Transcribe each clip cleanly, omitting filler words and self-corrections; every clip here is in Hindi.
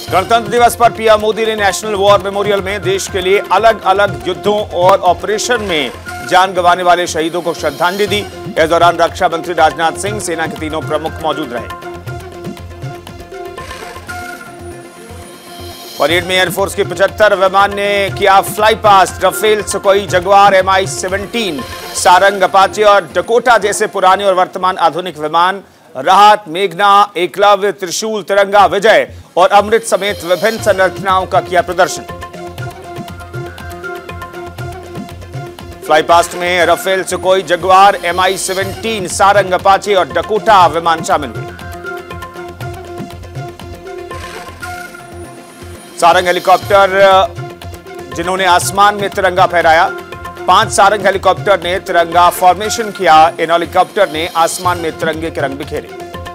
गणतंत्र दिवस पर पीएम मोदी ने नेशनल वॉर मेमोरियल में देश के लिए अलग अलग युद्धों और ऑपरेशन में जान गंवाने वाले शहीदों को श्रद्धांजलि दी। इस दौरान रक्षा मंत्री राजनाथ सिंह, सेना के तीनों प्रमुख मौजूद रहे। परेड में एयरफोर्स के 75 विमान ने किया fly past. Rafale, Sukhoi, Jaguar, MI-17, Sarang, Apache और डकोटा जैसे पुराने और वर्तमान आधुनिक विमान राहत, मेघना, एकलव्य, त्रिशूल, तिरंगा, विजय और अमृत समेत विभिन्न संरचनाओं का किया प्रदर्शन। फ्लाई पास्ट में Rafale, Sukhoi, Jaguar, MI-17, Sarang, Apache और डकोटा विमान शामिल हुए। सारंग हेलीकॉप्टर जिन्होंने आसमान में तिरंगा फहराया। 5 सारंग हेलीकॉप्टर ने तिरंगा फॉर्मेशन किया। इन हेलीकॉप्टर ने आसमान में तिरंगे के रंग बिखेरे।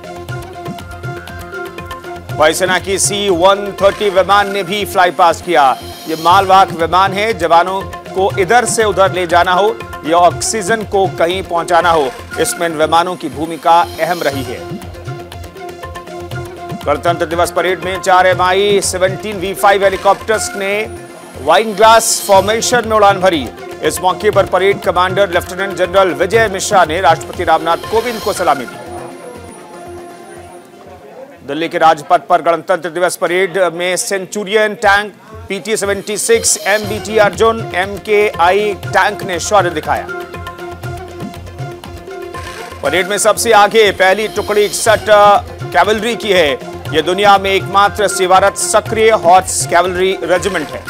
वायुसेना की C-130 विमान ने भी फ्लाई पास्ट किया। यह मालवाहक विमान है। जवानों को इधर से उधर ले जाना हो या ऑक्सीजन को कहीं पहुंचाना हो, इसमें इन विमानों की भूमिका अहम रही है। गणतंत्र दिवस परेड में 4 MI-17 V5 हेलीकॉप्टर्स ने वाइन ग्लास फॉर्मेशन में उड़ान भरी। इस मौके पर parade commander lieutenant general Vijay Mishra ने राष्ट्रपति रामनाथ कोविंद को सलामी दी। दिल्ली के राजपथ पर गणतंत्र दिवस परेड में centurion tank, PT-76, MBT Arjun, MKI tank ने शौर्य दिखाया। परेड में सबसे आगे पहली टुकड़ी 61 कैवलरी की है। यह दुनिया में एकमात्र सेवारत सक्रिय हॉर्स कैवलरी रेजिमेंट है।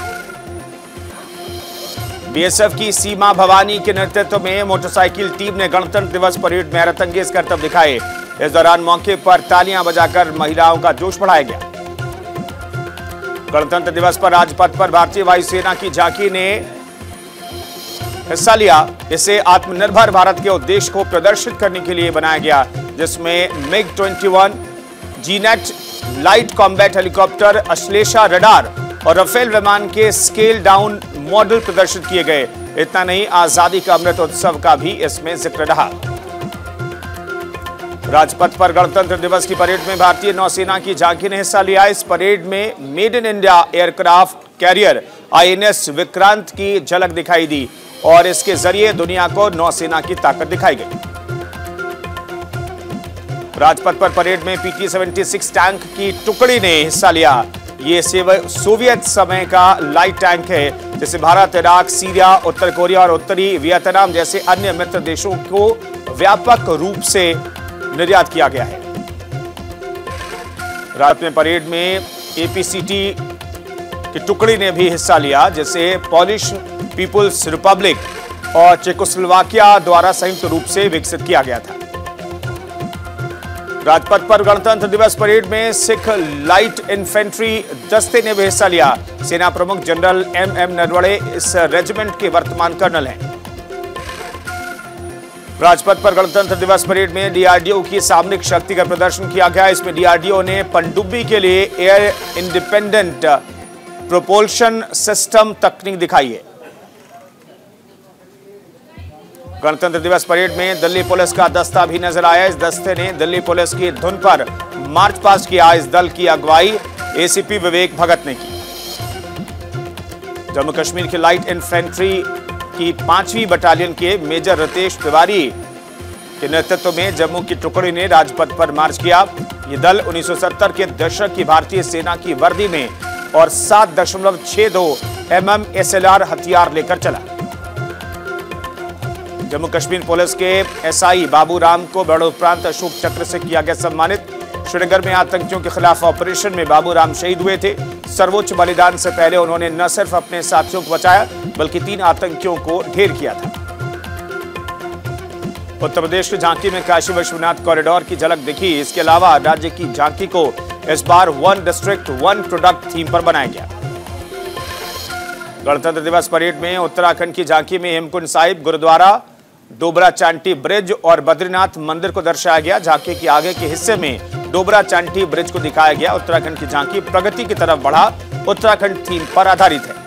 BSF की सीमा भवानी के नेतृत्व में मोटरसाइकिल टीम ने गणतंत्र दिवस परेड में हैरतअंगेज करतब दिखाए। इस दौरान मौके पर तालियां बजाकर महिलाओं का जोश बढ़ाया गया। गणतंत्र दिवस पर राजपथ पर भारतीय वायुसेना की झांकी ने हिस्सा लिया। इसे आत्मनिर्भर भारत के उद्देश्य को प्रदर्शित करने के लिए बनाया गया, जिसमें MiG-21, Gnat light combat helicopter, Ashlesha radar और रफेल विमान के स्केल डाउन मॉडल प्रदर्शित किए गए। इतना नहीं, आजादी का अमृत उत्सव का भी इसमें जिक्र रहा। राजपथ पर गणतंत्र दिवस की परेड में भारतीय नौसेना की झांकी ने हिस्सा लिया। इस परेड में made in India aircraft carrier INS Vikrant की झलक दिखाई दी और इसके जरिए दुनिया को नौसेना की ताकत दिखाई गई। राजपथ पर परेड में PT-76 टैंक की टुकड़ी ने हिस्सा लिया। ये सोवियत समय का लाइट टैंक है, जिसे भारत, इराक, सीरिया, उत्तर कोरिया और उत्तरी वियतनाम जैसे अन्य मित्र देशों को व्यापक रूप से निर्यात किया गया है। रात में परेड में APCT की टुकड़ी ने भी हिस्सा लिया, जिसे पोलिश पीपुल्स रिपब्लिक और चेकोस्लोवाकिया द्वारा संयुक्त रूप से विकसित किया गया था। राजपथ पर गणतंत्र दिवस परेड में सिख लाइट इन्फेंट्री दस्ते ने भी हिस्सा लिया। सेना प्रमुख जनरल MM नरवणे इस रेजिमेंट के वर्तमान कर्नल हैं। राजपथ पर गणतंत्र दिवस परेड में DRDO की सामरिक शक्ति का प्रदर्शन किया गया। इसमें DRDO ने पनडुब्बी के लिए एयर इंडिपेंडेंट प्रोपल्शन सिस्टम तकनीक दिखाई है। गणतंत्र दिवस परेड में दिल्ली पुलिस का दस्ता भी नजर आया। इस दस्ते ने दिल्ली पुलिस की धुन पर मार्च पास्ट किया। इस दल की अगुवाई ACP विवेक भगत ने की। जम्मू कश्मीर की लाइट इन्फेंट्री की 5वीं बटालियन के मेजर रितेश तिवारी के नेतृत्व में जम्मू की टुकड़ी ने राजपथ पर मार्च किया। यह दल 1970 के दशक की भारतीय सेना की वर्दी में और 7.62 mm SLR हथियार लेकर चला। जम्मू कश्मीर पुलिस के SI बाबू राम को मरणोपरांत अशोक चक्र से किया गया सम्मानित। श्रीनगर में आतंकियों के खिलाफ ऑपरेशन में बाबू राम शहीद हुए थे। सर्वोच्च बलिदान से पहले उन्होंने न सिर्फ अपने साथियों को बचाया, बल्कि 3 आतंकियों को ढेर किया था। उत्तर प्रदेश की झांकी में काशी विश्वनाथ कॉरिडोर की झलक दिखी। इसके अलावा राज्य की झांकी को इस बार 1 डिस्ट्रिक्ट 1 प्रोडक्ट थीम पर बनाया गया। गणतंत्र दिवस परेड में उत्तराखंड की झांकी में हेमकुंड साहिब, गुरुद्वारा, डोबरा चांटी ब्रिज और बद्रीनाथ मंदिर को दर्शाया गया। झांकी के आगे के हिस्से में डोबरा चांटी ब्रिज को दिखाया गया। उत्तराखंड की झांकी प्रगति की तरफ बढ़ा उत्तराखंड थीम पर आधारित है।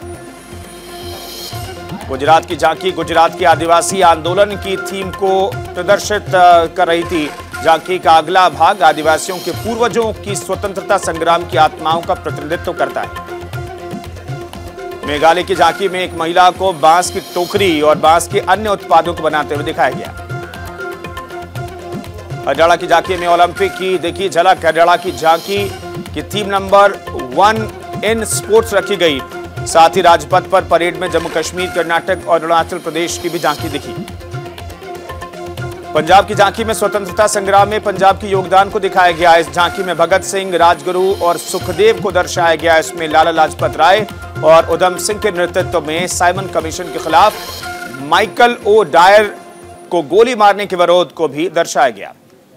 गुजरात की झांकी गुजरात के आदिवासी आंदोलन की थीम को प्रदर्शित कर रही थी, झांकी का अगला भाग आदिवासियों के पूर्वजों की स्वतंत्रता संग्राम की आत्माओं का प्रतिनिधित्व करता है। मेघालय की झांकी में एक महिला को बांस की टोकरी और बांस के अन्य उत्पादों को बनाते हुए दिखाया गया। हरियाणा की झांकी में ओलंपिक की देखी झलक। हरियाणा की झांकी की थीम नंबर 1 इन स्पोर्ट्स रखी गई। साथ ही राजपथ पर परेड में जम्मू कश्मीर, कर्नाटक और अरुणाचल प्रदेश की भी झांकी दिखी। पंजाब की झांकी में स्वतंत्रता संग्राम में पंजाब के योगदान को दिखाया गया। इस झांकी में भगत सिंह, राजगुरु और सुखदेव को दर्शाया गया। इसमें लाला लाजपत राय और उधम सिंह के नेतृत्व में साइमन कमीशन के खिलाफ माइकल ओ डायर को गोली मारने के विरोध को भी दर्शाया गया।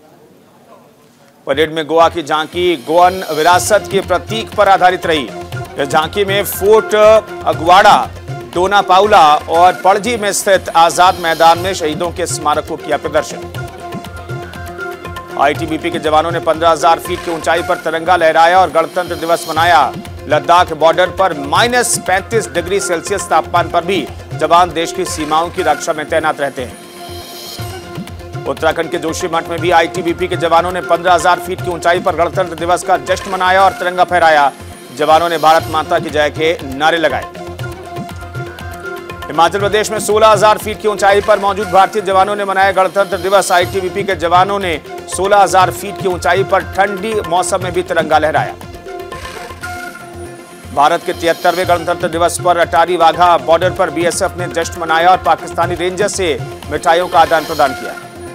परेड में गोवा की झांकी गोवन विरासत के प्रतीक पर आधारित रही। इस झांकी में फोर्ट अगवाड़ा, डोना पाउला और पणजी में स्थित आजाद मैदान में शहीदों के स्मारकों किया प्रदर्शन। आईटीबीपी के जवानों ने 15,000 फीट की ऊंचाई पर तिरंगा लहराया और गणतंत्र दिवस मनाया। लद्दाख बॉर्डर पर -35 डिग्री सेल्सियस तापमान पर भी जवान देश की सीमाओं की रक्षा में तैनात रहते हैं। उत्तराखंड के जोशीमठ में भी आईटीबीपी के जवानों ने 15,000 फीट की ऊंचाई पर गणतंत्र दिवस का जश्न मनाया और तिरंगा फहराया। जवानों ने भारत माता की जय के नारे लगाए। हिमाचल प्रदेश में 16,000 फीट की ऊंचाई पर मौजूद भारतीय जवानों ने मनाया गणतंत्र दिवस। आईटीबीपी के जवानों ने 16,000 फीट की ऊंचाई पर ठंडी मौसम में भी तिरंगा लहराया। भारत के 73वें गणतंत्र दिवस पर अटारी वाघा बॉर्डर पर बीएसएफ ने जश्न मनाया और पाकिस्तानी रेंजर से मिठाइयों का आदान प्रदान किया।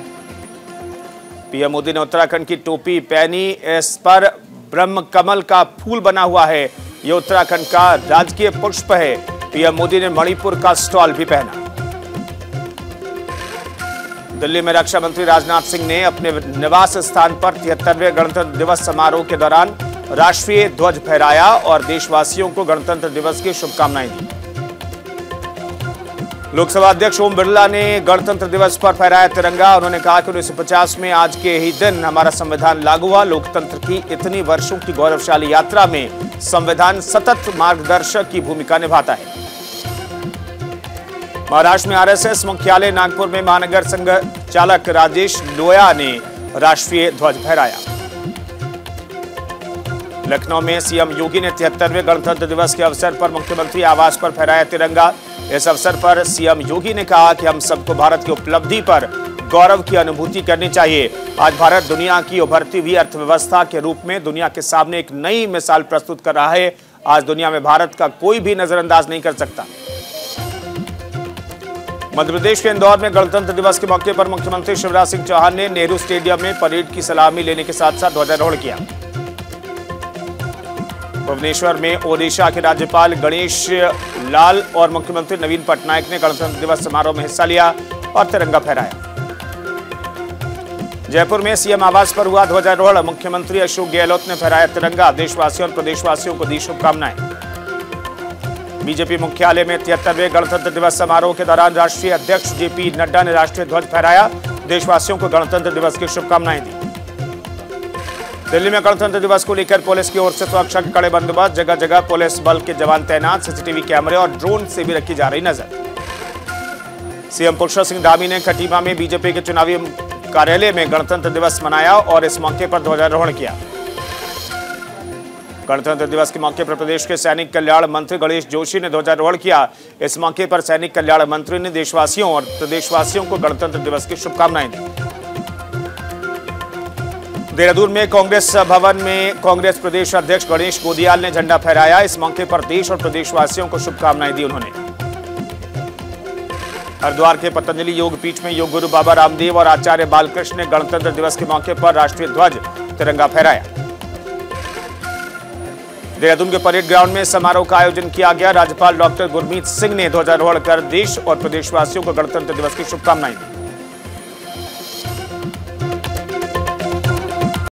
पीएम मोदी ने उत्तराखंड की टोपी पहनी। इस पर ब्रह्म कमल का फूल बना हुआ है। यह उत्तराखंड का राजकीय पुष्प है। पीएम मोदी ने मणिपुर का स्टॉल भी पहना। दिल्ली में रक्षा मंत्री राजनाथ सिंह ने अपने निवास स्थान पर 73वें गणतंत्र दिवस समारोह के दौरान राष्ट्रीय ध्वज फहराया और देशवासियों को गणतंत्र दिवस की शुभकामनाएं दी। लोकसभा अध्यक्ष ओम बिरला ने गणतंत्र दिवस पर फहराया तिरंगा। उन्होंने कहा कि 1950 में आज के ही दिन हमारा संविधान लागू हुआ। लोकतंत्र की इतनी वर्षों की गौरवशाली यात्रा में संविधान सतत मार्गदर्शक की भूमिका निभाता है। महाराष्ट्र में आरएसएस मुख्यालय नागपुर में महानगर संघ चालक राजेश लोया ने राष्ट्रीय ध्वज फहराया। लखनऊ में सीएम योगी ने 73वें गणतंत्र दिवस के अवसर पर मुख्यमंत्री आवास पर फहराया तिरंगा। इस अवसर पर सीएम योगी ने कहा कि हम सबको भारत की उपलब्धि पर गौरव की अनुभूति करनी चाहिए। आज भारत दुनिया की उभरती हुई अर्थव्यवस्था के रूप में दुनिया के सामने एक नई मिसाल प्रस्तुत कर रहा है। आज दुनिया में भारत का कोई भी नजरअंदाज नहीं कर सकता। मध्य प्रदेश के इंदौर में गणतंत्र दिवस के मौके पर मुख्यमंत्री शिवराज सिंह चौहान ने नेहरू स्टेडियम में परेड की सलामी लेने के साथ साथ ध्वजारोहण किया। भुवनेश्वर में ओडिशा के राज्यपाल गणेश लाल और मुख्यमंत्री नवीन पटनायक ने गणतंत्र दिवस समारोह में हिस्सा लिया और तिरंगा फहराया। जयपुर में सीएम आवास पर हुआ ध्वजारोहण। मुख्यमंत्री अशोक गहलोत ने फहराया तिरंगा। देशवासियों और प्रदेशवासियों को दी शुभकामनाएं। बीजेपी मुख्यालय में 73वें गणतंत्र दिवस समारोह के दौरान राष्ट्रीय अध्यक्ष जेपी नड्डा ने राष्ट्रीय ध्वज फहराया। देशवासियों को गणतंत्र दिवस की शुभकामनाएं दी। दिल्ली में गणतंत्र दिवस को लेकर पुलिस की ओर से सुरक्षा के कड़े बंदोबस्त। जगह जगह पुलिस बल के जवान तैनात। सीसीटीवी कैमरे और ड्रोन से भी रखी जा रही नजर। सीएम पुष्कर सिंह धामी ने खटीमा में बीजेपी के चुनावी कार्यालय में गणतंत्र दिवस मनाया और इस मौके पर ध्वजारोहण किया। गणतंत्र दिवस के मौके पर प्रदेश के सैनिक कल्याण मंत्री गणेश जोशी ने ध्वजारोहण किया। इस मौके पर सैनिक कल्याण मंत्री ने देशवासियों और प्रदेशवासियों को गणतंत्र दिवस की शुभकामनाएं दी। देहरादून में कांग्रेस भवन में कांग्रेस प्रदेश अध्यक्ष गणेश गोदियाल ने झंडा फहराया। इस मौके पर देश और प्रदेशवासियों को शुभकामनाएं दी उन्होंने। हरिद्वार के पतंजलि योग पीठ में योग गुरु बाबा रामदेव और आचार्य बालकृष्ण ने गणतंत्र दिवस के मौके पर राष्ट्रीय ध्वज तिरंगा फहराया। देहरादून के परेड ग्राउंड में समारोह का आयोजन किया गया। राज्यपाल डॉक्टर गुरमीत सिंह ने ध्वजारोहण कर देश और प्रदेशवासियों को गणतंत्र दिवस की शुभकामनाएं दी।